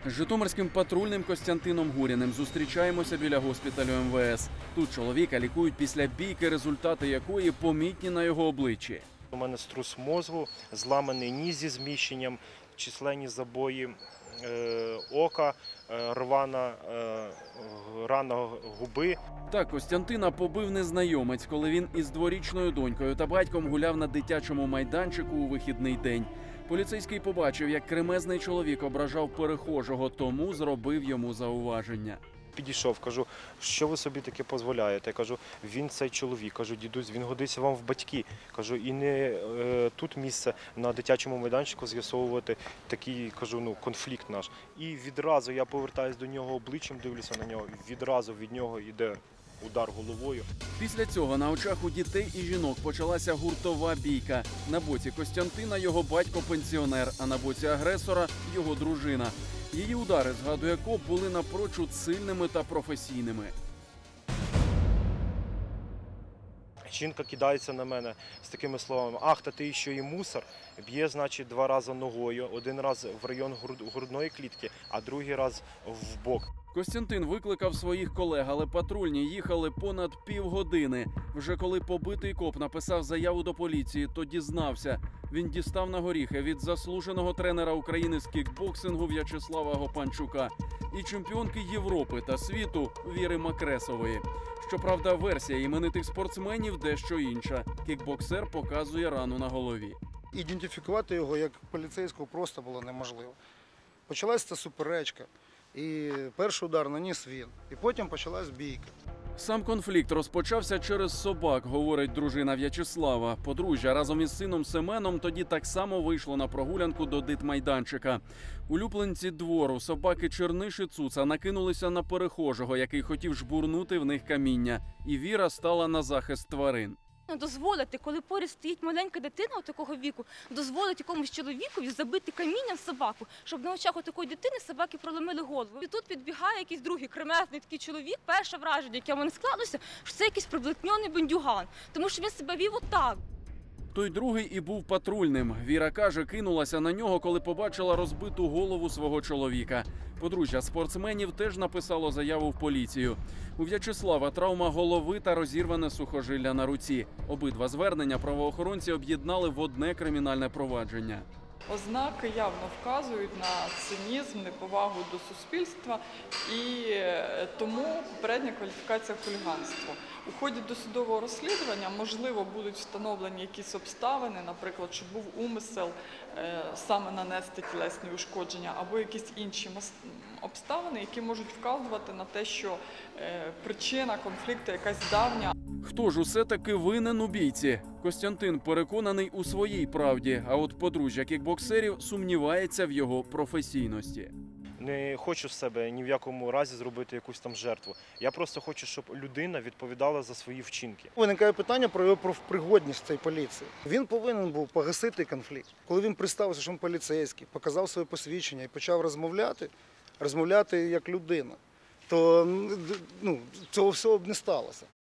З житомирським патрульним Костянтином Гуріним зустрічаємося біля госпіталю МВС. Тут чоловіка лікують після бійки, результати якої помітні на його обличчі. У мене струс мозку, зламаний ніс зі зміщенням, численні забої ока, рвана рана губи. Так Костянтина побив незнайомець, коли він із дворічною донькою та батьком гуляв на дитячому майданчику у вихідний день. Поліцейський побачив, як кремезний чоловік ображав перехожого, тому зробив йому зауваження. Підійшов, кажу, що ви собі таке дозволяєте? Я кажу, він цей чоловік, кажу, дідусь, він годиться вам в батьки. Кажу, і не тут місце на дитячому майданчику з'ясовувати такий, кажу, конфлікт наш. І відразу я повертаюся до нього обличчям, дивлюся на нього, відразу від нього йде удар головою. Після цього на очах у дітей і жінок почалася гуртова бійка. На боці Костянтина його батько-пенсіонер, а на боці агресора – його дружина. Її удари, згадує коп, були напрочуд сильними та професійними. Жінка кидається на мене з такими словами: «Ах, та ти ще й мусор». Б'є, значить, 2 рази ногою. Один раз в район грудної клітки, а другий раз в бок. Костянтин викликав своїх колег, але патрульні їхали понад півгодини. Вже коли побитий коп написав заяву до поліції, то дізнався. Він дістав на горіхи від заслуженого тренера України з кікбоксингу В'ячеслава Гопанчука і чемпіонки Європи та світу Віри Макресової. Щоправда, версія іменитих спортсменів дещо інша. Кікбоксер показує рану на голові. Ідентифікувати його як поліцейського просто було неможливо. Почалася ця суперечка. І перший удар наніс він. І потім почалась бійка. Сам конфлікт розпочався через собак, говорить дружина В'ячеслава. Подружжя разом із сином Семеном тоді так само вийшло на прогулянку до дитмайданчика. Улюбленці двору, собаки Черниш і Цуца, накинулися на перехожого, який хотів жбурнути в них каміння. І Віра стала на захист тварин. Дозволити, коли поряд стоїть маленька дитина такого віку, дозволити якомусь чоловікові забити камінням собаку, щоб на очах такої дитини собаки проломили голову. І тут підбігає якийсь другий кремезний такий чоловік, перше враження, яке в мене склалося, що це якийсь приблотньоний бандюган, тому що він себе вів отак. Той другий і був патрульним. Віра каже, кинулася на нього, коли побачила розбиту голову свого чоловіка. Подружжя спортсменів теж написало заяву в поліцію. У В'ячеслава травма голови та розірване сухожилля на руці. Обидва звернення правоохоронці об'єднали в одне кримінальне провадження. Ознаки явно вказують на цинізм, неповагу до суспільства і тому попередня кваліфікація хуліганство. У ході досудового розслідування, можливо, будуть встановлені якісь обставини, наприклад, що був умисел саме нанести тілесні ушкодження, або якісь інші обставини, які можуть вказувати на те, що причина конфлікту якась давня. Хто ж усе-таки винен у бійці? Костянтин переконаний у своїй правді, а от подружжя кікбоксерів сумнівається в його професійності. Не хочу з себе ні в якому разі зробити якусь там жертву. Я просто хочу, щоб людина відповідала за свої вчинки. Виникає питання про його профпригодність цієї поліції. Він повинен був погасити конфлікт. Коли він представився, що він поліцейський, показав своє посвідчення і почав розмовляти як людина, то цього всього б не сталося.